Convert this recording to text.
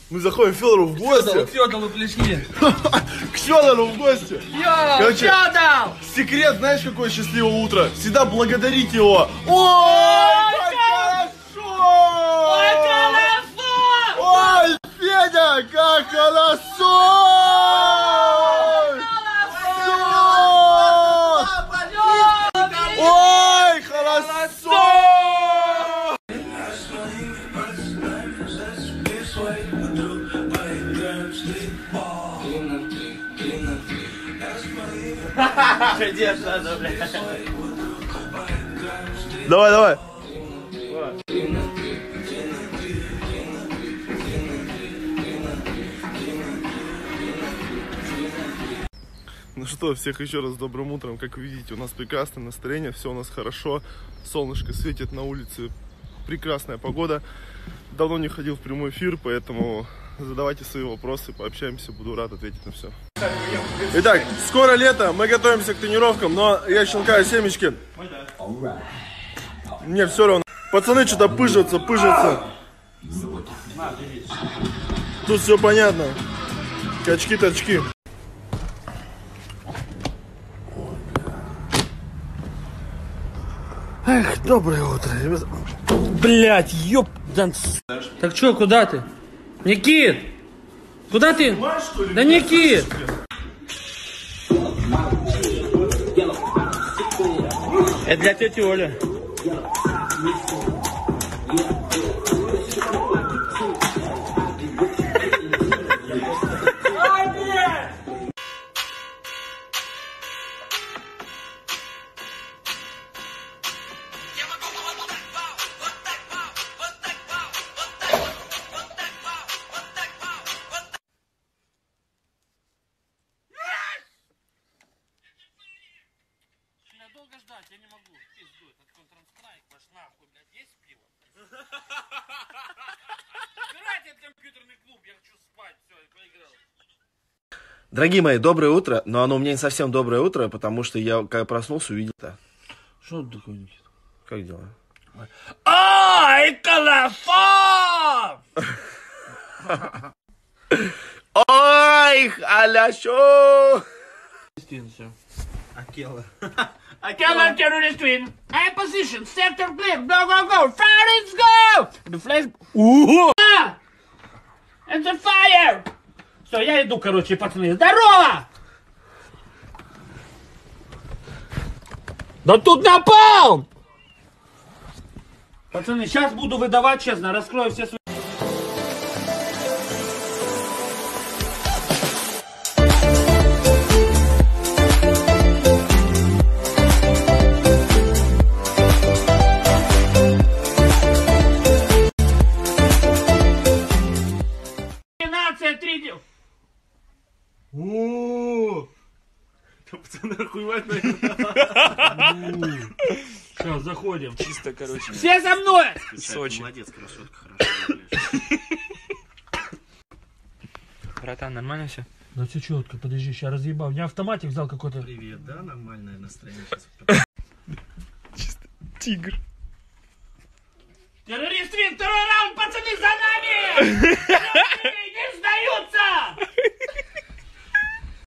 Мы заходим к Федору в гости. К Федору пришли. К Федору в гости. Короче, Федор! секрет, знаешь, какое счастливое утро? Всегда благодарить его. Ой, как хорошо! Ой, Федя, как хорошо! Ой, хорошо! Давай, давай. Ну что, всех еще раз с добрым утром. Как вы видите, у нас прекрасное настроение, все у нас хорошо. Солнышко светит на улице, прекрасная погода. Давно не ходил в прямой эфир, поэтому задавайте свои вопросы, пообщаемся, буду рад ответить на все. Итак, скоро лето, мы готовимся к тренировкам, но я щелкаю семечки. Мне все равно. Пацаны что-то пыжатся. Тут все понятно. Качки-точки. Эх, доброе утро, ребята. Блять, ёп... Так чё, куда ты? Никит! Куда ты? Да Никит! Это для тети Оли. Долго ждать, я не могу. Пизду, этот Counter-Strike, ваш нахуй, блядь, есть пиво? Убирайте этот компьютерный клуб, я хочу спать, все, я проиграл. Дорогие мои, доброе утро, но оно у меня не совсем доброе утро, потому что я, когда проснулся, увидел-то. Что такое, Никит? Как дела? Ай, колофон! Ой, хорошо! Акела. Akela terrorist twin. High position. Sector clear. Go, go, go. Fire, go! The flash... And the fire! Все, я иду, короче, пацаны. Здорово! Да тут напал! Пацаны, сейчас буду выдавать, честно. Раскрою все свои... Пацаны, охуевать, наверное. Все, заходим. Чисто, короче. Все за мной! Сочи. Молодец, красотка, хорошо. Братан, нормально все? Да все четко, подожди, сейчас разъебал. Я автоматик взял какой-то. Привет, да, нормальное настроение сейчас. Чисто тигр. Террорист Вин, второй раунд, пацаны, за нами! Не сдаются!